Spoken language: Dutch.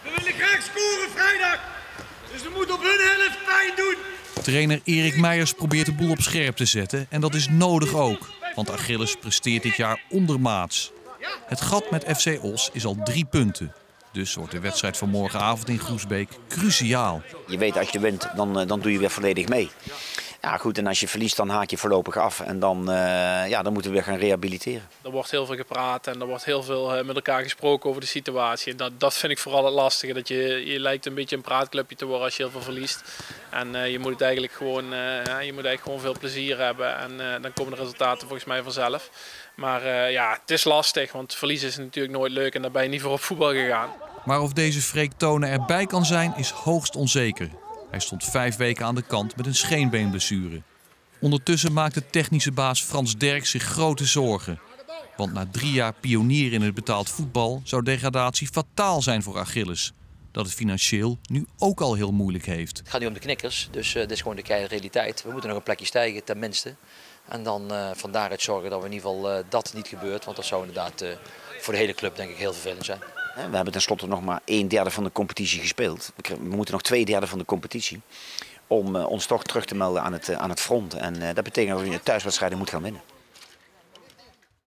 We willen graag scoren vrijdag. Dus we moeten op hun helft pijn doen. Trainer Erik Meijers probeert de boel op scherp te zetten. En dat is nodig ook. Want Achilles presteert dit jaar ondermaats. Het gat met FC Os is al 3 punten. Dus wordt de wedstrijd van morgenavond in Groesbeek cruciaal. Je weet, als je wint, dan doe je weer volledig mee. Ja goed, en als je verliest, dan haak je voorlopig af. En dan moeten we weer gaan rehabiliteren. Er wordt heel veel gepraat en er wordt heel veel met elkaar gesproken over de situatie. En dat vind ik vooral het lastige. Dat je lijkt een beetje een praatclubje te worden als je heel veel verliest. En je moet eigenlijk gewoon veel plezier hebben. En dan komen de resultaten volgens mij vanzelf. Maar het is lastig, want verliezen is natuurlijk nooit leuk en daar ben je niet voor op voetbal gegaan. Maar of deze Freek Tonen erbij kan zijn, is hoogst onzeker. Hij stond 5 weken aan de kant met een scheenbeenblessure. Ondertussen maakt de technische baas Frans Derks zich grote zorgen. Want na 3 jaar pionier in het betaald voetbal zou degradatie fataal zijn voor Achilles. Dat het financieel nu ook al heel moeilijk heeft. Het gaat nu om de knikkers, dus dit is gewoon de keiharde realiteit. We moeten nog een plekje stijgen, tenminste. En dan van daaruit zorgen dat we in ieder geval dat niet gebeurt. Want dat zou inderdaad voor de hele club denk ik heel vervelend zijn. We hebben tenslotte nog maar 1/3 van de competitie gespeeld. We moeten nog 2/3 van de competitie om ons toch terug te melden aan het front. En dat betekent dat we in de thuiswedstrijden moeten gaan winnen.